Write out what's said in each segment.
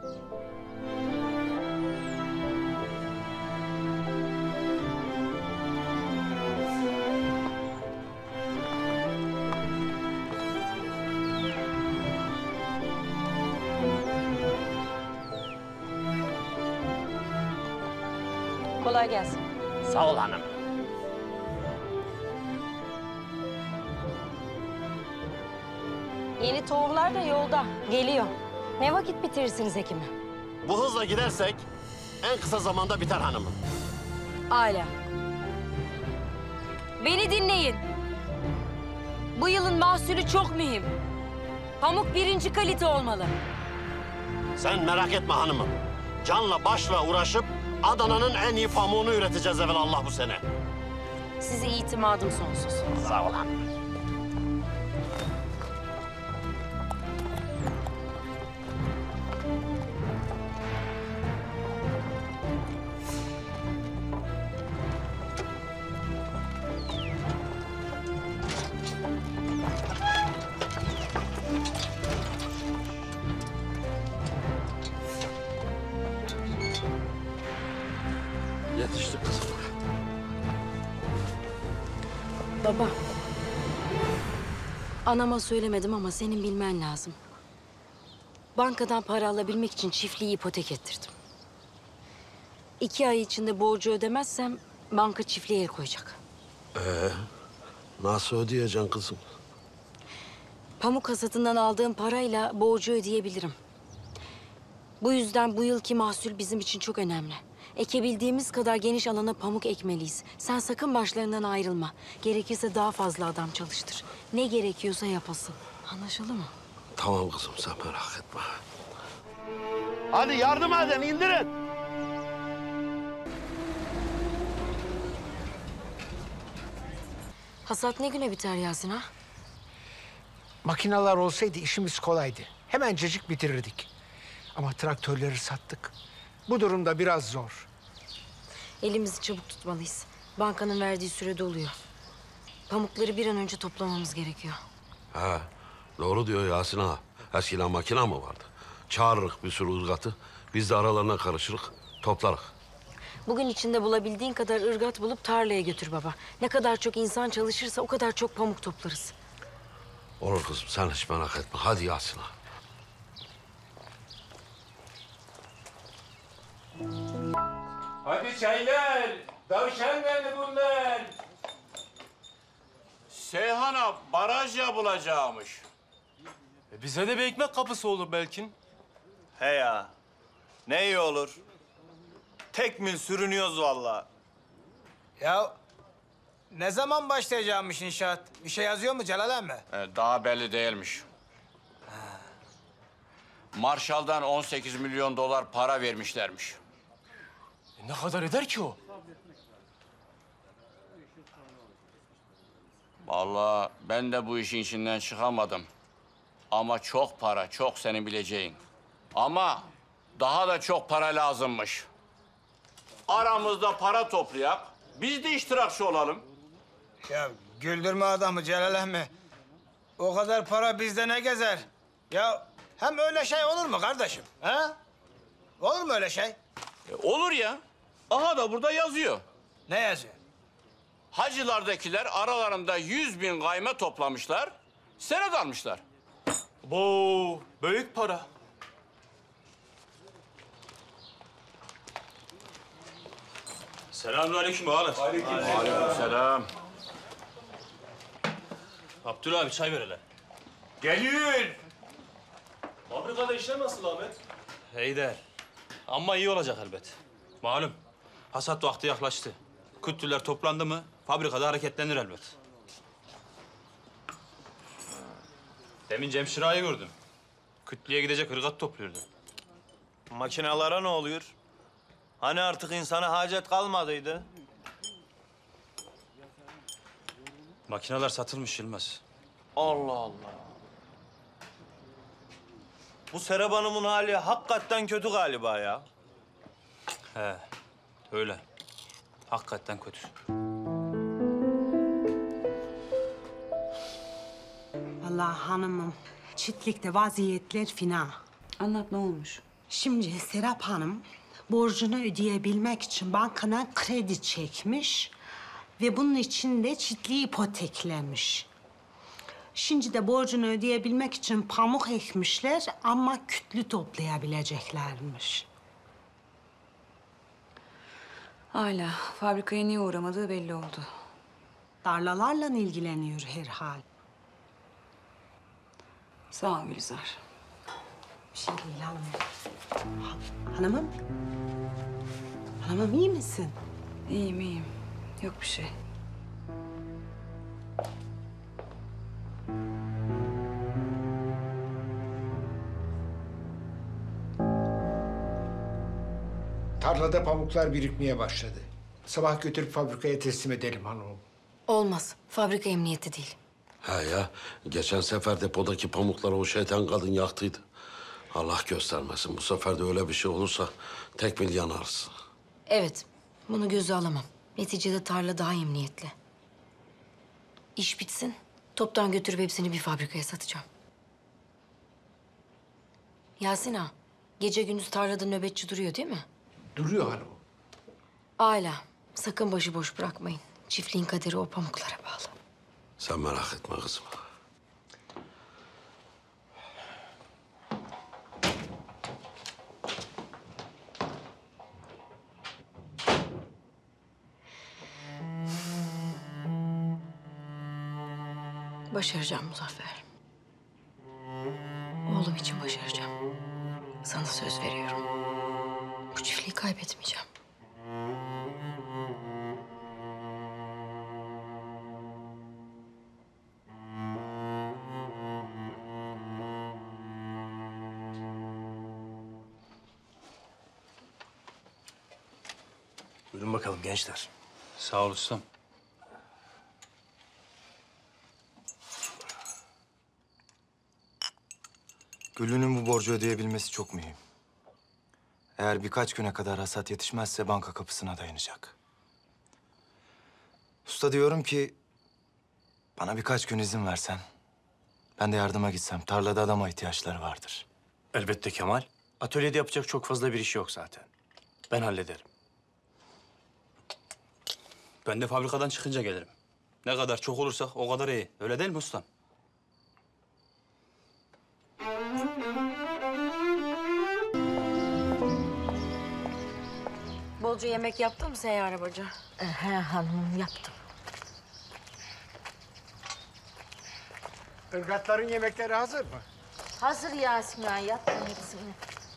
Kolay gelsin. Sağ ol hanım. Yeni tohumlar da yolda. Geliyor. Ne vakit bitirirsiniz ekimi? Bu hızla gidersek en kısa zamanda biter hanımım. Âlâ. Beni dinleyin. Bu yılın mahsulü çok mühim. Pamuk birinci kalite olmalı. Sen merak etme hanımım. Canla başla uğraşıp Adana'nın en iyi pamuğunu üreteceğiz evelallah bu sene. Size itimadım sonsuz. Sağ ol hanım. Yetişti kızım. Baba. Anama söylemedim ama senin bilmen lazım. Bankadan para alabilmek için çiftliği ipotek ettirdim. 2 ay içinde borcu ödemezsem banka çiftliğe el koyacak. Nasıl ödeyeceksin kızım? Pamuk hasatından aldığım parayla borcu ödeyebilirim. Bu yüzden bu yılki mahsul bizim için çok önemli. Ekebildiğimiz kadar geniş alana pamuk ekmeliyiz. Sen sakın başlarından ayrılma. Gerekirse daha fazla adam çalıştır. Ne gerekiyorsa yapasın. Anlaşıldı mı? Tamam kızım sen merak etme. Hadi yardım edin indirin. Hasat ne güne biter Yasin ha? Makineler olsaydı işimiz kolaydı. Hemencecik bitirirdik. Ama traktörleri sattık. Bu durumda biraz zor. Elimizi çabuk tutmalıyız. Bankanın verdiği süre doluyor. Pamukları bir an önce toplamamız gerekiyor. He, doğru diyor Yasin ağa. Eskiden makine mi vardı? Çağırırık bir sürü ırgatı. Biz de aralarına karışırık, toplarık. Bugün içinde bulabildiğin kadar ırgat bulup tarlaya götür baba. Ne kadar çok insan çalışırsa o kadar çok pamuk toplarız. Olur kızım, sen hiç merak etme. Hadi Yasin ağa. Hadi çaylar, tavşan beni bunlar. Seyhan'a baraj yapılacakmış. Bize de bir ekmek kapısı olur belki. He ya, ne iyi olur. Tek mil sürünüyoruz vallahi. Ya ne zaman başlayacakmış inşaat? Bir şey yazıyor mu Celal emmi? Daha belli değilmiş. Marshall'dan 18 milyon dolar para vermişlermiş. Ne kadar eder ki o? Vallahi ben de bu işin içinden çıkamadım. Ama çok para, çok senin bileceğin. Ama daha da çok para lazımmış. Aramızda para toplayak, biz de iştirakçı olalım. Ya güldürme adamı Celal emmi. O kadar para bizde ne gezer? Ya hem öyle şey olur mu kardeşim? Ha? Olur mu öyle şey? Olur ya. Aha da burada yazıyor. Ne yazıyor? Hacılardakiler aralarında 100.000 kayme toplamışlar, senet almışlar. Bu büyük para. Selamünaleyküm ağalar. Aleykümselam. Abdullah abi çay ver hele. Geliyor. Fabrikada işler nasıl Ahmet? İyidir. Ama iyi olacak elbet. Malum hasat vakti yaklaştı. Kütüller toplandı mı fabrikada hareketlenir elbet. Demin Cemşir ağayı gördüm. Kütlüğe gidecek ırgat topluyordu. Makinalara ne oluyor? Hani artık insana hacet kalmadıydı? Makineler satılmış Yılmaz. Allah Allah. Bu Serap Hanım'ın hali hakikaten kötü galiba ya. He, öyle. Hakikaten kötü. Vallahi hanımım, çiftlikte vaziyetler fena. Anlat ne olmuş? Şimdi Serap Hanım borcunu ödeyebilmek için bankadan kredi çekmiş ve bunun için de çiftliği ipoteklemiş. Şimdi de borcunu ödeyebilmek için pamuk ekmişler ama kütlü toplayabileceklermiş. Hala fabrikaya niye uğramadığı belli oldu. Tarlalarla ilgileniyor herhal. Sağ ol Gülizar. Bir şey değil hanımım. Hanımım? Hanımım iyi misin? İyiyim iyiyim. Yok bir şey. Tarlada pamuklar birikmeye başladı. Sabah götürüp fabrikaya teslim edelim hanımım. Olmaz. Fabrika emniyeti değil. He ya, geçen sefer depodaki pamukları o şeytan kadın yaktıydı. Allah göstermesin, bu sefer de öyle bir şey olursa tekmil yanarız. Evet, bunu göze alamam. Neticede tarla daha emniyetli. İş bitsin, toptan götürüp hepsini bir fabrikaya satacağım. Yasin ağa, gece gündüz tarlada nöbetçi duruyor değil mi? Duruyor hanımım. Âlâ, sakın başıboş bırakmayın. Çiftliğin kaderi o pamuklara bağlı. Sen merak etme kızım. Başaracağım Muzaffer. Oğlum için başaracağım. Sana söz veriyorum. Bu çiftliği kaybetmeyeceğim. Buyurun bakalım gençler. Sağ ol ustam. Güllü'nün bu borcu ödeyebilmesi çok mühim. Eğer birkaç güne kadar hasat yetişmezse banka kapısına dayanacak. Usta diyorum ki bana birkaç gün izin versen. Ben de yardıma gitsem. Tarlada adama ihtiyaçları vardır. Elbette Kemal. Atölyede yapacak çok fazla bir iş yok zaten. Ben hallederim. Ben de fabrikadan çıkınca gelirim. Ne kadar çok olursak o kadar iyi. Öyle değil mi ustam? Bolca yemek yaptın mı Seyyar Arabacı? He hanımım yaptım. Irgatların yemekleri hazır mı? Hazır Yasin ağa, yaptım hepsini.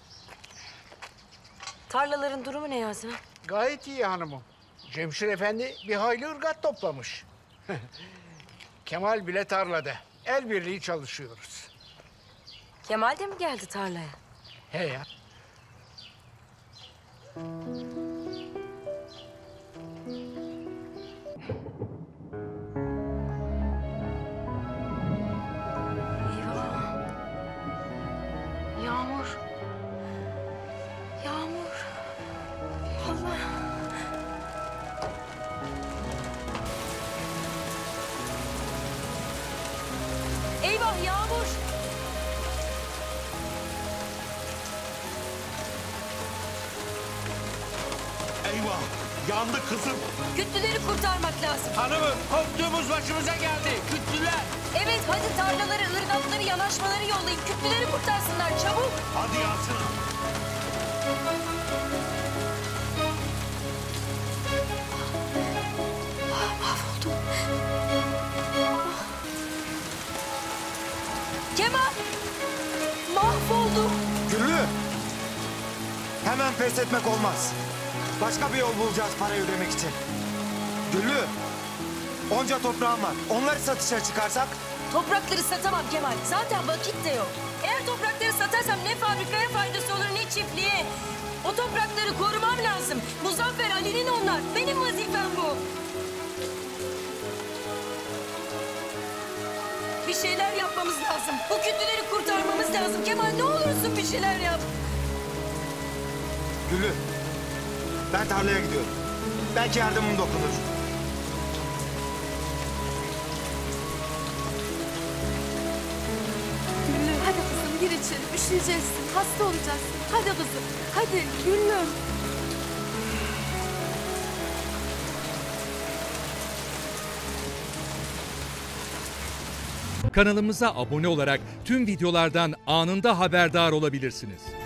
Tarlaların durumu ne Yasin ağa? Gayet iyi hanımım. Cemşir Efendi bir hayli ırgat toplamış. Kemal bile tarlada. El birliği çalışıyoruz. Kemal de mi geldi tarlaya? He ya. Eyvah. Yağmur. Yağmur. Allah. Eyvah yağmur. Eyvah! Yandı kızım. Kütlüleri kurtarmak lazım. Hanımım korktuğumuz başımıza geldi. Kütlüler. Evet hadi tarlaları, ırgatları, yanaşmaları yollayın. Kütlüleri kurtarsınlar çabuk. Hadi Yasin ağa. Mahvoldum. Kemal! Mahvoldum. Güllü! Hemen pes etmek olmaz. Başka bir yol bulacağız parayı ödemek için. Güllü! Onca toprağım var. Onları satışa çıkarsak Toprakları satamam Kemal. Zaten vakit de yok. Eğer toprakları satarsam ne fabrikaya faydası olur ne çiftliğe. O toprakları korumam lazım. Muzaffer Ali'nin onlar. Benim vazifem bu. Bir şeyler yapmamız lazım. Bu kütlüleri kurtarmamız lazım. Kemal ne olursun bir şeyler yap. Güllü, ben tarlaya gidiyorum. Belki yardımım dokunur. Hadi kızım girin içelim. Üşüyeceksin, hasta olacaksın. Hadi kızım, hadi Güllüm. Kanalımıza abone olarak tüm videolardan anında haberdar olabilirsiniz.